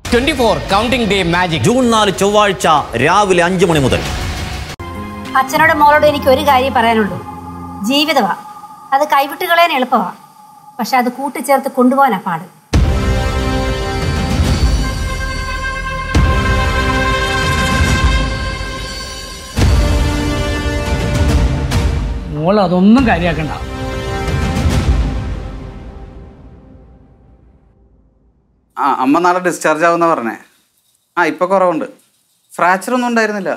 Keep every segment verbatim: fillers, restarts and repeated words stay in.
Twenty four counting day magic June നാല് ചൊവ്വാഴ്ച രാവിലെ അഞ്ചു മണി മുതൽ. അച്ഛനോട് മോളോട് എനിക്ക് ഒരു കാര്യം പറയാനുള്ളൂ. ജീവിതമാ, അത് കൈവിട്ട് കളയാൻ എളുപ്പമാ, പക്ഷെ അത് കൂട്ടിച്ചേർത്ത് കൊണ്ടുപോകാനാ പാട്. മോൾ അതൊന്നും കാര്യാക്കണ്ട. ആ അമ്മ നാളെ ഡിസ്ചാർജ് ആവുന്ന പറഞ്ഞേ. ആ ഇപ്പൊ കുറവുണ്ട്, ഫ്രാക്ചർ ഒന്നും ഉണ്ടായിരുന്നില്ല.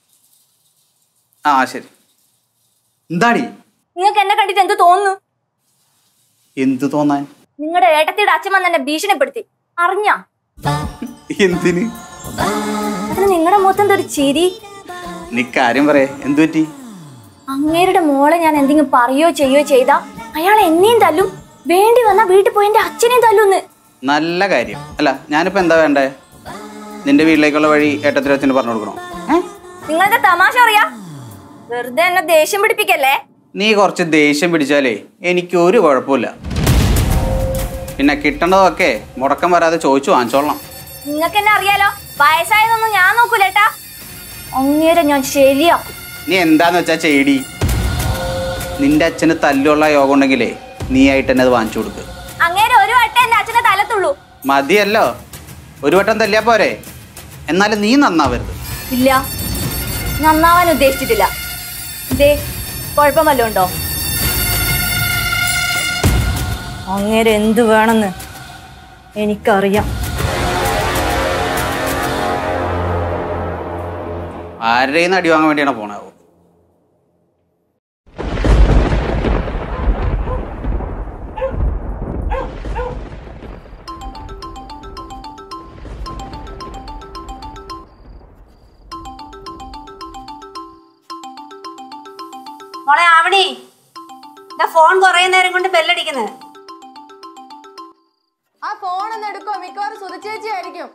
ആ ശരി. എന്താടി നിങ്ങൾക്ക് എന്നെ കണ്ടിട്ട് എന്ത് തോന്നുന്നു? എന്ത് തോന്നാൻ? നിങ്ങളുടെ ഏട്ടത്തിയുടെ അച്ഛൻ വന്ന് എന്നെ ഭീഷണിപ്പെടുത്തി, അറിഞ്ഞ? എന്തിന്? അതിന് നിങ്ങളുടെ മുഖത്തെന്താ ഒരു ചിരി? നീ കാര്യം പറയേ, എന്തു പറ്റി? അങ്ങേരുടെ മോളെ ഞാൻ എന്തെങ്കിലും പറയോ ചെയ്യോ ചെയ്താ അയാൾ എന്നെയും തല്ലും, വേണ്ടി വന്നാ വീട്ടിൽ പോയി എന്റെ അച്ഛനെയും തല്ലുന്ന്. നല്ല കാര്യം. അല്ല ഞാനിപ്പോ എന്താ വേണ്ടേ? നിന്റെ വീട്ടിലേക്കുള്ള വഴി ഏട്ടത്തിനും അച്ഛന് പറഞ്ഞു കൊടുക്കണോ? നിങ്ങളുടെ തമാശ അറിയാ, വെറുതെ എന്നെ ദേഷ്യം പിടിപ്പിക്കല്ലേ. നീ കുറച്ച് ദേഷ്യം പിടിച്ചാലേ എനിക്ക് ഒരു കുഴപ്പമില്ല. പിന്നെ കിട്ടണതൊക്കെ മുടക്കം വരാതെ ചോദിച്ചു വാങ്ങിച്ചോളണം. നിങ്ങൾക്ക് എന്നെ അറിയാലോ, വയസ്സായതൊന്നും ഞാൻ നോക്കൂലേട്ടാ. അങ്ങേരെ ഞാൻ ശരിയാക്കും. നീ എന്താന്ന് വെച്ചാ ചെയ്ടി. നിന്റെ അച്ഛന് തല്ലുള്ള യോഗം ഉണ്ടെങ്കിലേ നീ ആയിട്ട് തന്നെ അത് വാങ്ങിച്ചു കൊടുക്ക്. അങ്ങേരെ ഒരു വട്ടം എന്റെ അച്ഛനെ തലത്തുള്ളൂ. മതിയല്ലോ, ഒരു വട്ടം തല്ലിയാ പോരെ. എന്നാലും നീ നന്നാവരുത്. ഇല്ല, നന്നാവാൻ ഉദ്ദേശിച്ചിട്ടില്ല. ഇതേ കുഴപ്പം വല്ലതും ഉണ്ടോ? അങ്ങേരെ എന്ത് വേണമെന്ന് എനിക്കറിയാം. ആരുടെയും അടി വാങ്ങാൻ വേണ്ടിയാണ് പോണാവോ? മോളെ ആവണി, എന്താ ഫോൺ കുറേ നേരം കൊണ്ട് ബെല്ലടിക്കുന്നത്? ആ ഫോൺ ഒന്ന് എടുക്കോ, മിക്കവാറും സുധചേച്ചി ആയിരിക്കും.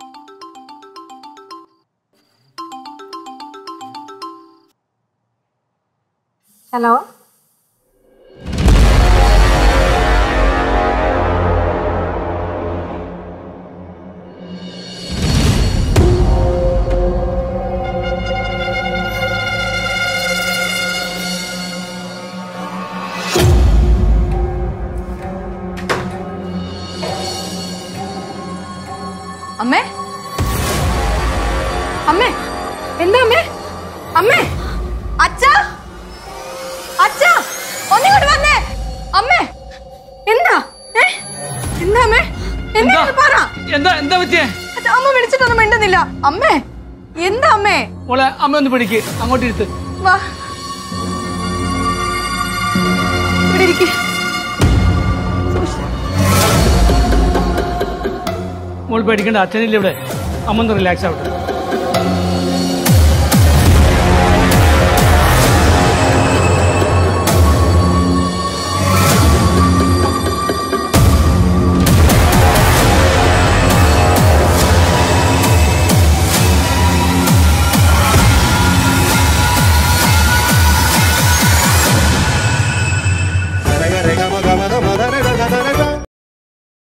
ഹലോ, അമ്മേ അമ്മേ എന്താ അമ്മേ? അമ്മേ അച്ഛാ അച്ഛാ ഒന്നിങ്ങോട്ട് വന്നേ. അമ്മേ എന്താ? എന്താ അമ്മേ? എന്താ പറ. എന്താ എന്താ പറ്റിയേ? അമ്മ വിളിച്ചിട്ടൊന്നും മിണ്ടുന്നില്ല. അമ്മേ എന്താ അമ്മേ? മോളെ അമ്മ ഒന്ന് പിടിക്ക്, അങ്ങോട്ട് ഇരുത്ത്. വാ ഇവിടെ ഇരിക്ക്. മോൾ പേടിക്കണ്ട, അച്ഛനില്ല ഇവിടെ. അമ്മ ഒന്ന് റിലാക്സ് ആവട്ടെ.